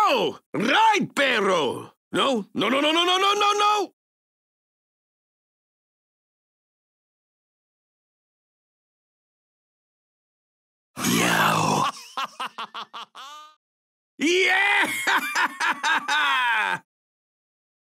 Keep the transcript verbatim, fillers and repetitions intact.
No! Right, perro! No, no, no, no, no, no, no, no, no! Yow! Yeah!